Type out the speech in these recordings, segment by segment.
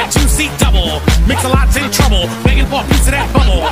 juicy double. Mix a lot's in trouble, begging for a piece of that bubble.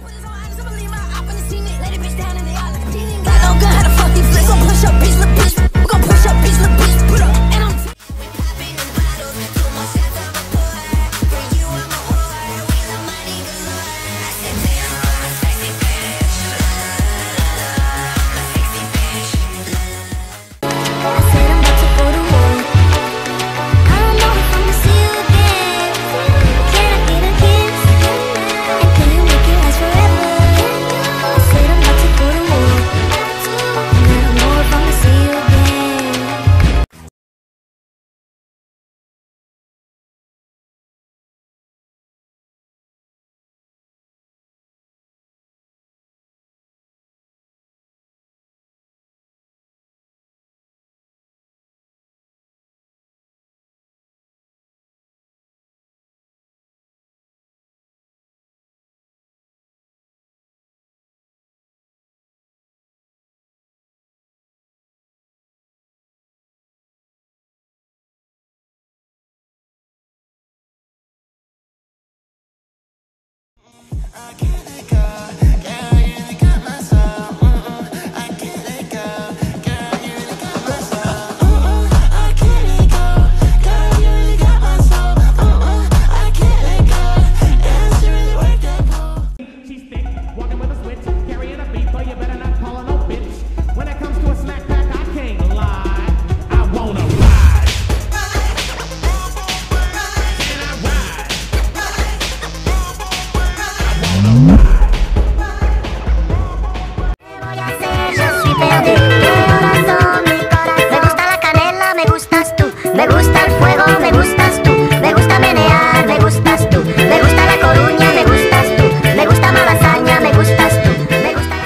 Me gusta el fuego, me gustas tú. Me gusta menear, me gustas tú. Me gusta La Coruña, me gustas tú. Me gusta Malasaña, me gustas tú. Me gusta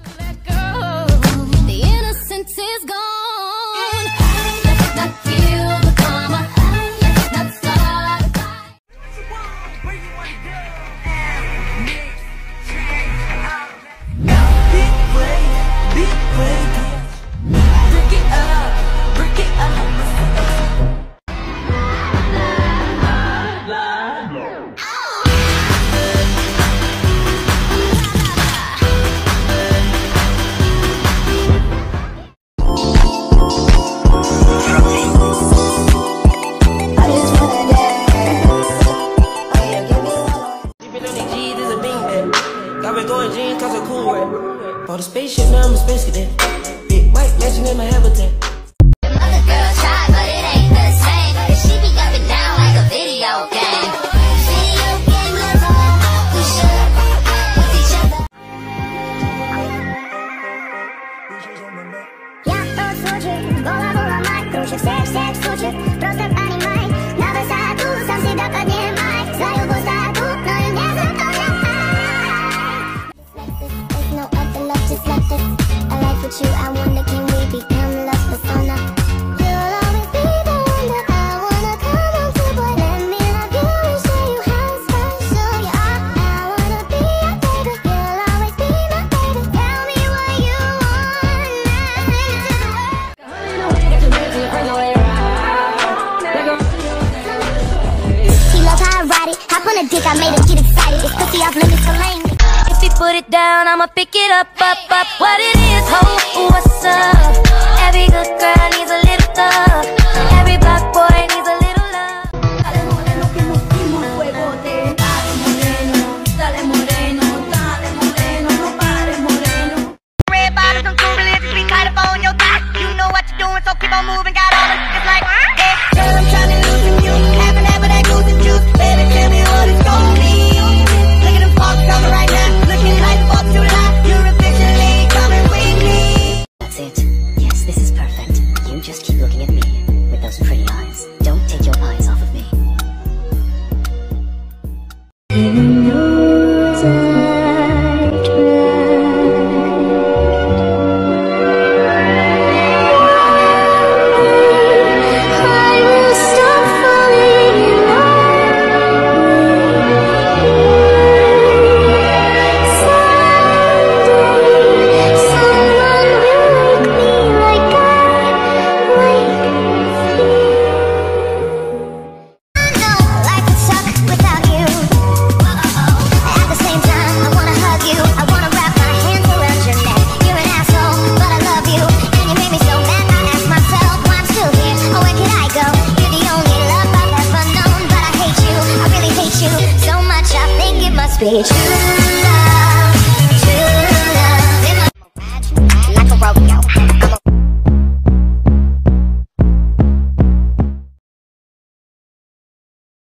The innocence is gone. Let's not kill the karma. Let's not start a fight. Where you wanna go? Big way. Break it up, break it up. Bought a spaceship, now I'm a space cadet. Big white mansion in my habitat. Other girls try, but it ain't the same. And she be up and down like a video game. Video game lover, we should with each other. Я тот случай, голову ломать, круче всех случаев. Просто понимай, на высоту сам себя поднимай. Свою пустоту, но и не запоминай. Just like this, I like with you, I wonder can we become lost persona. You'll always be the one that I wanna come home to, boy, let me love you and show you how special you are. I wanna be your baby, you'll always be my baby. Tell me what you want, now sing it to the world. He loves how I ride it, hop on a dick, I made him get excited. It's 50 off limits for lame. If he put it down, I'ma pick it up. What it is, ho, what's up? Every good girl needs a little love. Every black boy needs a little love. Dale moreno que nos dimos fuegote. Dale moreno, dale moreno, dale moreno, no pares moreno. Red bottoms, I'm too religious, be caught up on your thigh. You know what you're doing, so keep on moving. Got all the it's like, yeah. Girl, I'm trying to lose you. Having that, but that goose and juice. Baby, tell me what it's gonna be. Look at them fox coming right now. Looking like fox you lie. You're officially coming with me. That's it. Yes, this is perfect. You just keep looking at me. Sped.